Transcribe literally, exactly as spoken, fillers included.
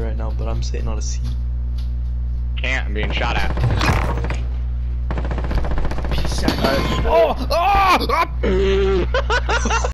right now, but I'm sitting on a seat. Can't, I'm being shot at. Uh, oh! Oh!